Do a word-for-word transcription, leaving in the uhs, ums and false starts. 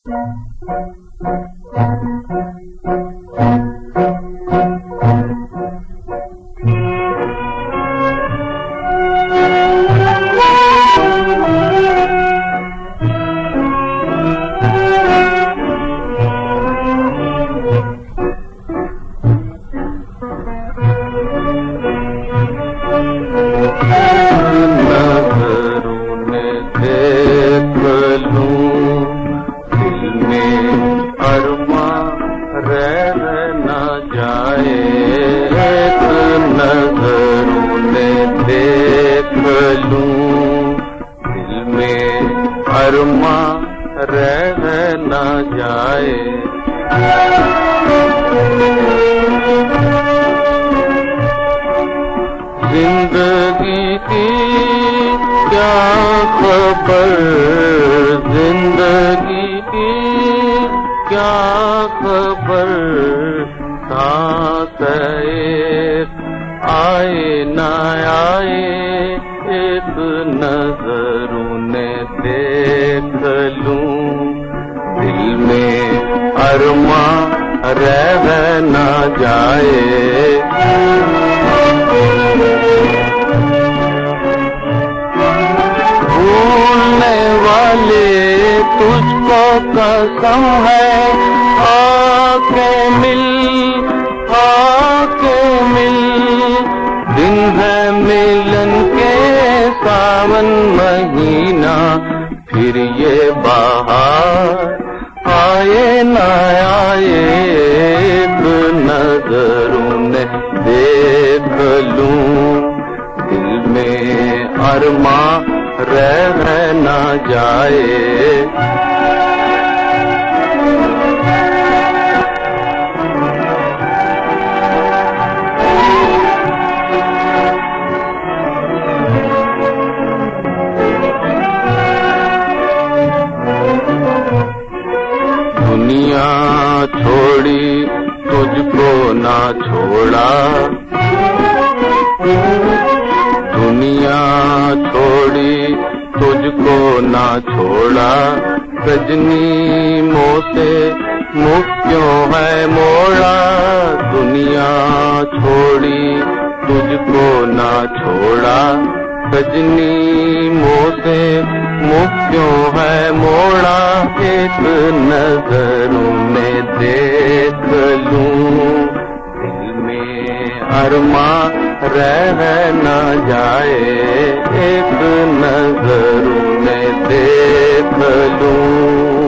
अरमा रह न जाए। जिंदगी की क्या खबर, जिंदगी की क्या खबर, सांस एक आए न आए, एक नजर उन्हें देख लूं, दिल में अरमा रह न जाए। भूलने वाले तुझको कसम है, आके मिल आके मिल, दिन है मिलन के सावन महीना, फिर ये बाहर आए न आए, एक नजर उन्हें देख लूं, दिल में अरमा रह न जाए। दुनिया छोड़ी तुझको ना छोड़ा, दुनिया छोड़ी तुझको ना छोड़ा, सजनी मोह से मुख क्यों है मोड़ा, दुनिया छोड़ी तुझको ना छोड़ा, सजनी मोह से मुख क्यों है मोड़ा, एक नजर उन्हें देख लूं, दिल में अरमा रह न जाए, एक नजर उन्हें देख लूं।